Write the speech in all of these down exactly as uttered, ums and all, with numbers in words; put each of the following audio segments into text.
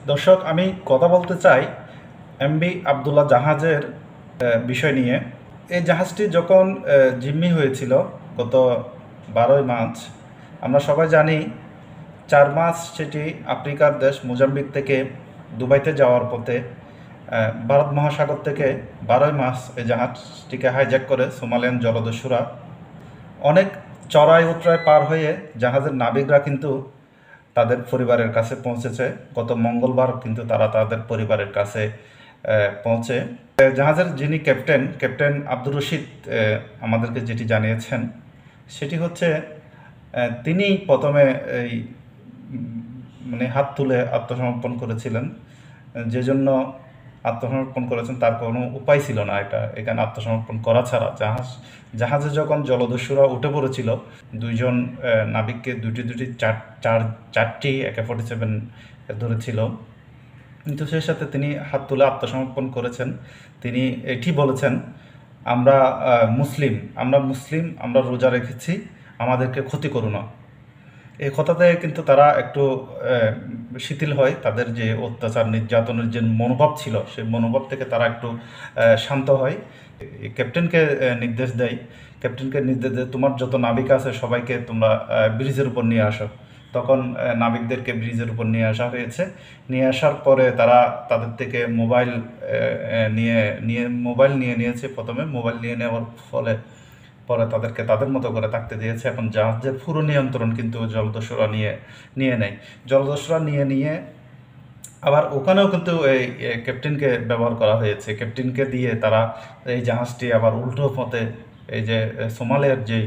দর্শক, আমি কথা বলতে চাই এমভি আবদুল্লাহ জাহাজের বিষয় নিয়ে। এই জাহাজটি যখন জিম্মি হয়েছিল গত বারোই মার্চ, আমরা সবাই জানি চার মাস সেটি আফ্রিকার দেশ মোজাম্বিক থেকে দুবাইতে যাওয়ার পথে ভারত মহাসাগর থেকে বারোই মার্চ এই জাহাজটিকে হাইজ্যাক করে সোমালিয়ান জলদস্যুরা অনেক চড়াই উতরাই পার হয়ে জাহাজের নাবিকরা কিন্তু তাদের পরিবারের কাছে পৌঁছেছে। গত মঙ্গলবার কিন্তু তারা তাদের পরিবারের কাছে পৌঁছে। জাহাজের যিনি ক্যাপ্টেন ক্যাপ্টেন আব্দুর রশিদ আমাদেরকে যেটি জানিয়েছেন সেটি হচ্ছে তিনি প্রথমে এই মানে হাত তুলে আত্মসমর্পণ করেছিলেন। যে জন্য আত্মসমর্পণ করেছেন তার কোনো উপায় ছিল না এটা এখানে আত্মসমর্পণ করা ছাড়া। জাহাজ জাহাজে যখন জলদস্যুরা উঠে পড়েছিল, দুইজন নাবিককে দুটি দুটি চার চার চারটি একে ফোর্টি সেভেন ধরেছিল, কিন্তু সেই সাথে তিনি হাত তুলে আত্মসমর্পণ করেছেন। তিনি এটি বলেছেন, আমরা মুসলিম আমরা মুসলিম আমরা রোজা রেখেছি, আমাদেরকে ক্ষতি করো না। এই কথাতে কিন্তু তারা একটু শিথিল হয়। তাদের যে অত্যাচার নির্যাতনের যে মনোভাব ছিল সেই মনোভাব থেকে তারা একটু শান্ত হয়। ক্যাপ্টেনকে নির্দেশ দেয় ক্যাপ্টেনকে নির্দেশ দেয় তোমার যত নাবিক আছে সবাইকে তোমরা ব্রিজের উপর নিয়ে আসো। তখন নাবিকদেরকে ব্রিজের উপর নিয়ে আসা হয়েছে। নিয়ে আসার পরে তারা তাদের থেকে মোবাইল নিয়ে নিয়ে মোবাইল নিয়ে নিয়েছে। প্রথমে মোবাইল নিয়ে নেওয়ার ফলে পরে তাদেরকে তাদের মতো করে থাকতে দিয়েছে। এখন জাহাজের পুরো নিয়ন্ত্রণ কিন্তু জলদস্যুরা নিয়ে নিয়ে নেয় জলদস্যুরা নিয়ে নিয়ে আবার ওখানেও কিন্তু এই ক্যাপ্টেনকে ব্যবহার করা হয়েছে। ক্যাপ্টেনকে দিয়ে তারা এই জাহাজটি আবার উল্টো পথে এই যে সোমালিয়ার যে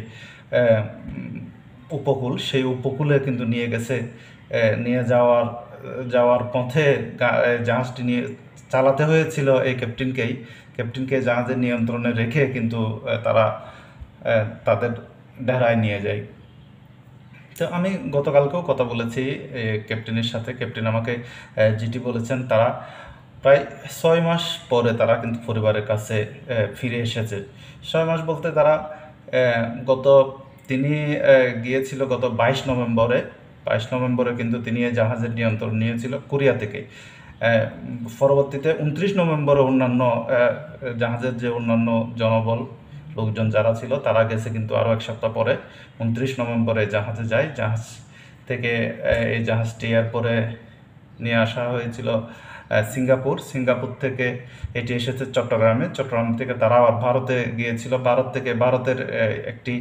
উপকূল সেই উপকূলে কিন্তু নিয়ে গেছে। নিয়ে যাওয়ার যাওয়ার পথে জাহাজটি নিয়ে চালাতে হয়েছিল এই ক্যাপ্টেনকেই ক্যাপ্টেনকে জাহাজের নিয়ন্ত্রণে রেখে কিন্তু তারা তাদের ডেরায় নিয়ে যায়। তো আমি গতকালকেও কথা বলেছি ক্যাপ্টেনের সাথে। ক্যাপ্টেন আমাকে যেটি বলেছেন, তারা প্রায় ছয় মাস পরে তারা কিন্তু পরিবারের কাছে ফিরে এসেছে। ছয় মাস বলতে তারা গত তিনি গিয়েছিল গত বাইশ নভেম্বরে বাইশ নভেম্বরে কিন্তু তিনি জাহাজের নিয়ন্ত্রণ নিয়েছিল কোরিয়া থেকে। পরবর্তীতে উনত্রিশ নভেম্বরে অন্যান্য জাহাজের যে অন্যান্য জনবল লোকজন যারা ছিল তারা গেছে কিন্তু আরও এক সপ্তাহ পরে উনত্রিশ নভেম্বরে জাহাজে যায়। জাহাজ থেকে এই জাহাজটি এরপরে নিয়ে আসা হয়েছিল সিঙ্গাপুর। সিঙ্গাপুর থেকে এটি এসেছে চট্টগ্রামে। চট্টগ্রাম থেকে তারা আবার ভারতে গিয়েছিল। ভারত থেকে ভারতের একটি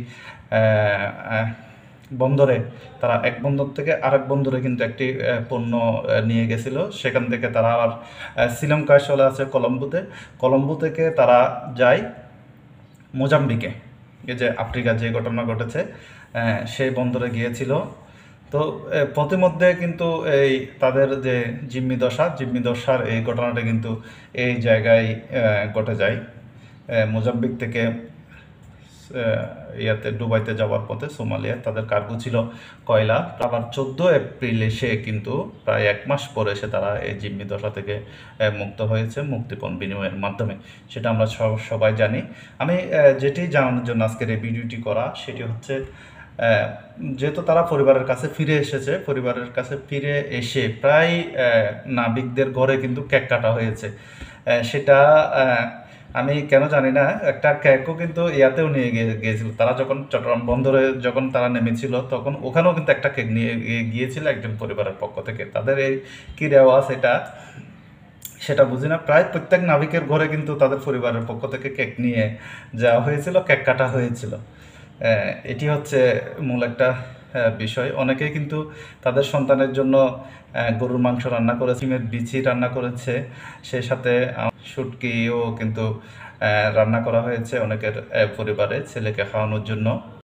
বন্দরে তারা এক বন্দর থেকে আরেক বন্দরে কিন্তু একটি পণ্য নিয়ে গেছিল। সেখান থেকে তারা আবার শ্রীলঙ্কায় চলে আসে কলম্বোতে। কলম্বো থেকে তারা যায় মোজাম্বিকে। এই যে আফ্রিকা যে ঘটনা ঘটেছে সেই বন্দরে গিয়েছিল। তো প্রতিমধ্যে কিন্তু এই তাদের যে জিম্মি দশা জিম্মি দশার এই ঘটনাটা কিন্তু এই জায়গায় ঘটে যায়। মোজাম্বিক থেকে ইয়াতে দুবাইতে যাওয়ার পথে সোমালিয়া তাদের কার্গো ছিল কয়লা। আবার চোদ্দো এপ্রিল এসে কিন্তু প্রায় এক মাস পরে এসে তারা এই জিম্মি দশা থেকে মুক্ত হয়েছে মুক্তিপণ বিনিময়ের মাধ্যমে। সেটা আমরা সবাই জানি। আমি যেটি জানানোর জন্য আজকের এই ভিডিওটি করা সেটি হচ্ছে, যেহেতু তারা পরিবারের কাছে ফিরে এসেছে, পরিবারের কাছে ফিরে এসে প্রায় নাবিকদের ঘরে কিন্তু কেক কাটা হয়েছে। সেটা আমি কেন জানি না, একটা কেকও কিন্তু ইয়াতেও নিয়ে গিয়েছিল। তারা যখন চট্টগ্রাম বন্দরে যখন তারা নেমেছিল তখন ওখানেও কিন্তু একটা কেক নিয়ে গিয়েছিল একজন পরিবারের পক্ষ থেকে। তাদের এই কী দেওয়া সেটা সেটা বুঝি না। প্রায় প্রত্যেক নাবিকের ঘরে কিন্তু তাদের পরিবারের পক্ষ থেকে কেক নিয়ে যাওয়া হয়েছিল, কেক কাটা হয়েছিল। এটি হচ্ছে মূল একটা বিষয়। অনেকেই কিন্তু তাদের সন্তানের জন্য গরুর মাংস রান্না করেছে, সিমের বিচি রান্না করেছে, সেই সাথে শুটকিও কিন্তু রান্না করা হয়েছে অনেকের পরিবারে ছেলেকে খাওয়ানোর জন্য।